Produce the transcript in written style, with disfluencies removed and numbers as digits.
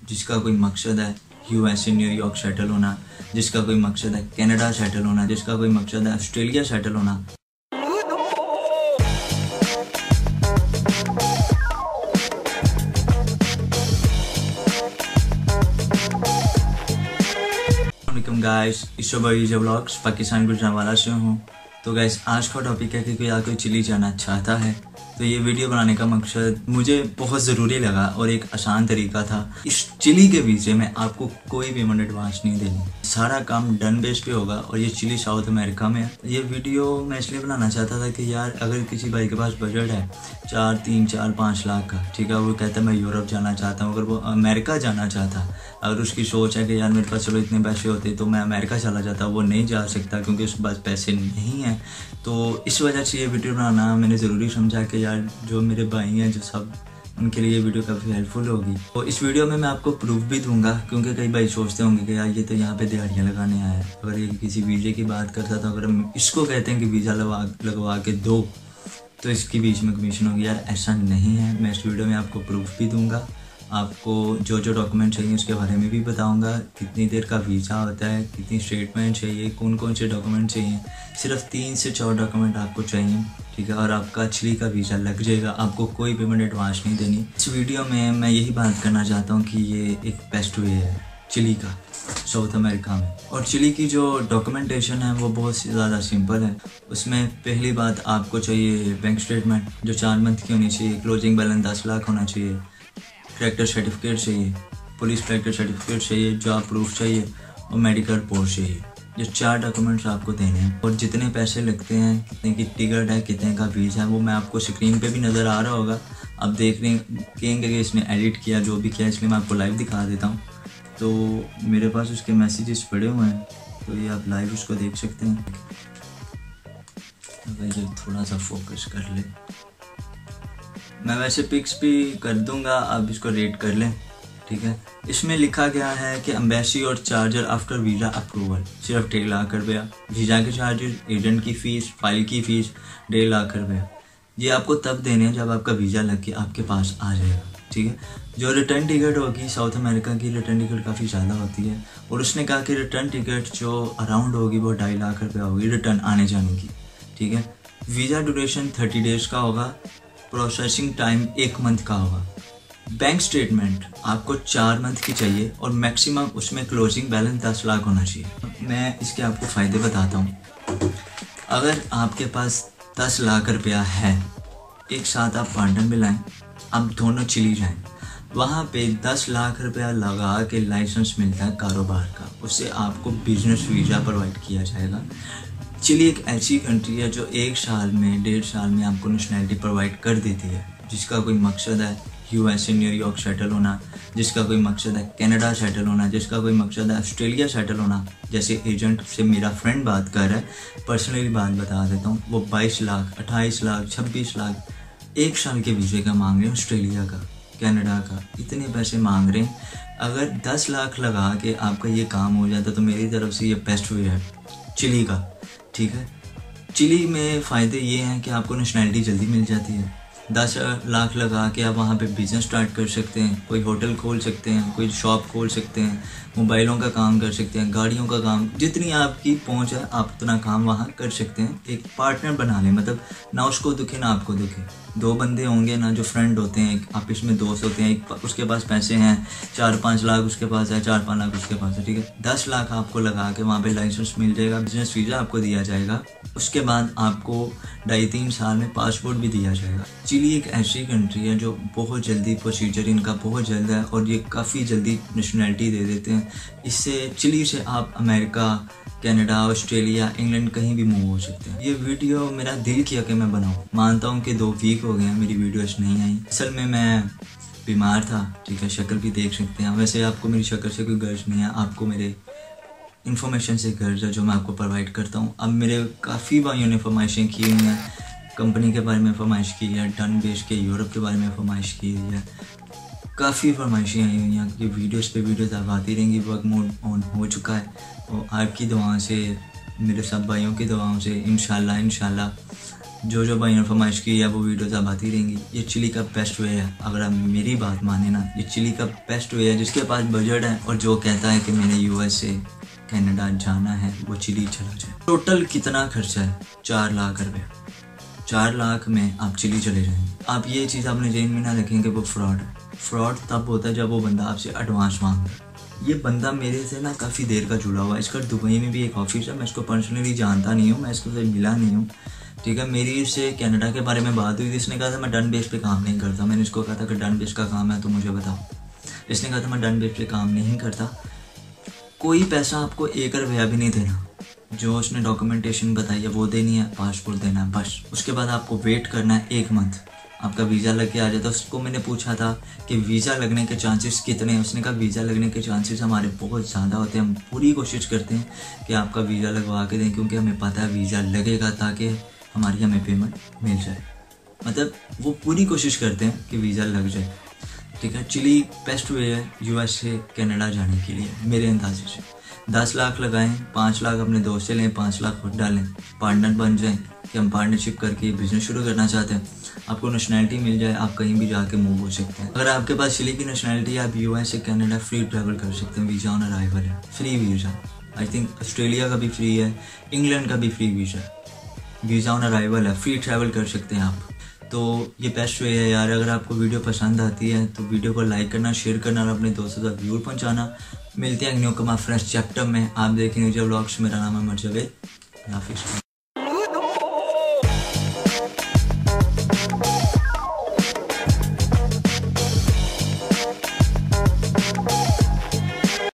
जिसका कोई मकसद है यूएसए न्यूयॉर्क सेटल होना, जिसका कोई मकसद है कनाडा सेटल होना, जिसका कोई मकसद है ऑस्ट्रेलिया सेटल होना। गाइस, इस व्लॉग्स पाकिस्तान गुजरांवाला से हूँ। तो गाइस, आज का टॉपिक है कि कोई चिली जाना चाहता है तो ये वीडियो बनाने का मकसद मुझे बहुत ज़रूरी लगा और एक आसान तरीका था। इस चिली के वीज़े में आपको कोई पेमेंट एडवांस नहीं देनी, सारा काम डन बेस पे होगा और ये चिली साउथ अमेरिका में है। ये वीडियो मैं इसलिए बनाना चाहता था कि यार अगर किसी भाई के पास बजट है 3-4-5 लाख का, ठीक है, वो कहता है मैं यूरोप जाना चाहता हूँ, अगर वो अमेरिका जाना चाहता, अगर उसकी सोच है कि यार मेरे पास चलो इतने पैसे होते तो मैं अमेरिका चला जाता, वो नहीं जा सकता क्योंकि उसके पास पैसे नहीं हैं। तो इस वजह से ये वीडियो बनाना मैंने ज़रूरी समझा कि यार जो मेरे भाई हैं जो सब, उनके लिए ये वीडियो काफ़ी हेल्पफुल होगी। तो इस वीडियो में मैं आपको प्रूफ भी दूंगा, क्योंकि कई भाई सोचते होंगे कि यार ये तो यहाँ पे दिहाड़ियाँ लगाने आया है। अगर ये किसी वीज़े की बात करता तो अगर हम इसको कहते हैं कि वीज़ा लगवा के दो तो इसकी बीच में कमीशन होगी। यार ऐसा नहीं है, मैं इस वीडियो में आपको प्रूफ भी दूंगा, आपको जो जो डॉक्यूमेंट चाहिए उसके बारे में भी बताऊंगा, कितनी देर का वीज़ा होता है, कितनी स्टेटमेंट चाहिए, कौन कौन से डॉक्यूमेंट चाहिए। सिर्फ 3 से 4 डॉक्यूमेंट आपको चाहिए, ठीक है, और आपका चिली का वीज़ा लग जाएगा। आपको कोई पेमेंट एडवांस नहीं देनी। इस वीडियो में मैं यही बात करना चाहता हूँ कि ये एक बेस्ट वे है चिली का साउथ अमेरिका में। और चिली की जो डॉक्यूमेंटेशन है वो बहुत ज़्यादा सिंपल है। उसमें पहली बात आपको चाहिए बैंक स्टेटमेंट जो 4 मंथ की होनी चाहिए, क्लोजिंग बैलेंस 10 लाख होना चाहिए, कैरेक्टर सर्टिफिकेट चाहिए, पुलिस कैरेक्टर सर्टिफिकेट चाहिए, जॉब प्रूफ चाहिए और मेडिकल रिपोर्ट चाहिए। ये 4 डॉक्यूमेंट्स आपको देने हैं। और जितने पैसे लगते हैं, कितने की टिकट है, कितने का वीज़ा है, वो मैं आपको स्क्रीन पे भी नज़र आ रहा होगा। आप देख रहे कहेंगे कि इसने एडिट किया, जो भी किया, इसलिए मैं आपको लाइव दिखा देता हूँ। तो मेरे पास उसके मैसेजेस पड़े हुए हैं, तो ये आप लाइव उसको देख सकते हैं। अगर ये थोड़ा सा फोकस कर ले, मैं वैसे पिक्स भी कर दूंगा, आप इसको रेट कर लें, ठीक है। इसमें लिखा गया है कि एम्बेसी और चार्जर आफ्टर वीज़ा अप्रूवल सिर्फ 1.5 लाख रुपया, वीज़ा के चार्जेस, एजेंट की फ़ीस, फाइल की फ़ीस 1.5 लाख रुपया। ये आपको तब देने हैं जब आपका वीज़ा लग के आपके पास आ जाएगा, ठीक है। जो रिटर्न टिकट होगी, साउथ अमेरिका की रिटर्न टिकट काफ़ी ज़्यादा होती है और उसने कहा कि रिटर्न टिकट जो अराउंड होगी वो 2.5 लाख रुपया होगी रिटर्न आने जाने की, ठीक है। वीज़ा ड्यूरेशन 30 डेज़ का होगा, प्रोसेसिंग टाइम 1 मंथ का होगा। बैंक स्टेटमेंट आपको 4 मंथ की चाहिए और मैक्सिमम उसमें क्लोजिंग बैलेंस 10 लाख होना चाहिए। मैं इसके आपको फ़ायदे बताता हूँ। अगर आपके पास 10 लाख रुपया है, एक साथ आप पार्टनर में लाएं, आप दोनों चिली जाएं, वहाँ पे 10 लाख रुपया लगा के लाइसेंस मिलता है कारोबार का, उससे आपको बिजनेस वीज़ा प्रोवाइड किया जाएगा। चिली एक ऐसी कंट्री है जो 1 साल में 1.5 साल में आपको नेशनैलिटी प्रोवाइड कर देती है, जिसका कोई मकसद है यूएसए न्यूयॉर्क सेटल होना, जिसका कोई मकसद है कनाडा सेटल होना, जिसका कोई मकसद है ऑस्ट्रेलिया सेटल होना। जैसे एजेंट से मेरा फ्रेंड बात कर रहा है, पर्सनली बात बता देता हूँ, वो 22 लाख, 28 लाख, 26 लाख 1 साल के वीज़े का मांग रहे हैं, ऑस्ट्रेलिया का, कनाडा का, इतने पैसे मांग रहे हैं। अगर 10 लाख लगा के आपका ये काम हो जाता तो मेरी तरफ से ये बेस्ट वे है चिली का, ठीक है। चिली में फ़ायदे ये हैं कि आपको नेशनैलिटी जल्दी मिल जाती है। 10 लाख लगा के आप वहाँ पे बिज़नेस स्टार्ट कर सकते हैं, कोई होटल खोल सकते हैं, कोई शॉप खोल सकते हैं, मोबाइलों का काम कर सकते हैं, गाड़ियों का काम, जितनी आपकी पहुँच है आप उतना काम वहाँ कर सकते हैं। एक पार्टनर बना लें, मतलब ना उसको दुखे ना आपको दुखे। 2 बंदे होंगे ना, जो फ्रेंड होते हैं, आपस में दोस्त होते हैं, एक उसके पास पैसे हैं 4-5 लाख उसके पास है, 4-5 लाख उसके पास है, ठीक है। 10 लाख आपको लगा के वहाँ पे लाइसेंस मिल जाएगा, बिजनेस वीज़ा आपको दिया जाएगा, उसके बाद आपको 2.5-3 साल में पासपोर्ट भी दिया जाएगा। चिली एक ऐसी कंट्री है जो बहुत जल्दी, प्रोसीजर इनका बहुत जल्द है और ये काफ़ी जल्दी नेशनैलिटी दे देते हैं। इससे चिली से आप अमेरिका, कनाडा, ऑस्ट्रेलिया, इंग्लैंड कहीं भी मूव हो सकते हैं। ये वीडियो मेरा दिल किया कि मैं बनाऊं। मानता हूं कि 2 वीक हो गए हैं मेरी वीडियोस नहीं आई। असल में मैं बीमार था, ठीक है, शक्ल भी देख सकते हैं। वैसे आपको मेरी शक्ल से कोई गर्ज नहीं है, आपको मेरे इन्फॉर्मेशन से गर्ज है जो मैं आपको प्रोवाइड करता हूँ। अब मेरे काफ़ी भाइयों ने फरमाइशें की हुई हैं, कंपनी के बारे में फरमाइश की है, डन बेस के यूरोप के बारे में फरमाइश की हुई है, काफ़ी फरमाइशें आई हुई हैं कि वीडियोस पे वीडियोस अब आती रहेंगी। वर्क मोड ऑन हो चुका है और आपकी दुआओं से, मेरे सब भाइयों की दुआओं से इंशाल्लाह जो जो भाई ने फरमाइश की है वो वीडियोस अब आती रहेंगी। ये चिली का बेस्ट वे है, अगर आप मेरी बात माने ना, ये चिली का बेस्ट वे है। जिसके पास बजट है और जो कहता है कि मैंने USA कनाडा जाना है वो चिली चला जाए। टोटल कितना खर्चा है? 4 लाख रुपये। 4 लाख में आप चिली चले जाएंगे। आप ये चीज़ आपने जेन में ना रखें कि वो फ्रॉड है। फ्रॉड तब होता है जब वो बंदा आपसे एडवांस मांगता है। ये बंदा मेरे से ना काफ़ी देर का जुड़ा हुआ है। इसका दुबई में भी एक ऑफिस है, मैं इसको पर्सनली जानता नहीं हूँ, मैं इसको मिला नहीं हूँ, ठीक है। मेरी इससे कनाडा के बारे में बात हुई थी। इसने कहा था मैं डन बेस पे काम नहीं करता। मैंने इसको कहा था कि डन बेस का काम है तो मुझे बताओ। इसने कहा था मैं डन बेस पे काम नहीं करता। कोई पैसा आपको 1 रुपया भी नहीं देना। जो उसने डॉक्यूमेंटेशन बताई है वो देनी है, पासपोर्ट देना है, बस। उसके बाद आपको वेट करना है 1 मंथ, आपका वीज़ा लग के आ जाता है। उसको मैंने पूछा था कि वीज़ा लगने के चांसेस कितने हैं। उसने कहा वीज़ा लगने के चांसेस हमारे बहुत ज़्यादा होते हैं। हम पूरी कोशिश करते हैं कि आपका वीज़ा लगवा के दें, क्योंकि हमें पता है वीज़ा लगेगा ताकि हमें पेमेंट मिल जाए। मतलब वो पूरी कोशिश करते हैं कि वीज़ा लग जाए, ठीक है। चिली बेस्ट वे है USA कनाडा जाने के लिए मेरे अंदाजे से। 10 लाख लगाएं, 5 लाख अपने दोस्त से लें, 5 लाख खुद डालें, पार्टनर बन जाएं कि हम पार्टनरशिप करके बिजनेस शुरू करना चाहते हैं। आपको नेशनैलिटी मिल जाए, आप कहीं भी जाके मूव हो सकते हैं। अगर आपके पास चिली की नेशनैलिटी है, आप USA कनाडा फ्री ट्रैवल कर सकते हैं। वीज़ा ऑन अराइवल है, free visa. I think Australia का भी फ्री है, इंग्लैंड का भी फ्री वीज़ा है, वीज़ा ऑन अराइवल है, फ्री ट्रैवल कर सकते हैं आप। तो ये बेस्ट वे है यार। अगर आपको वीडियो पसंद आती है तो वीडियो को लाइक करना, शेयर करना और अपने दोस्तों तक व्यूअर पहुंचाना। मिलते हैं न्यू कमा फ्रेश चैप्टर में। आप देखेंगे जो व्लॉग्स। मेरा नाम है मर्जवेद। हाफिज़।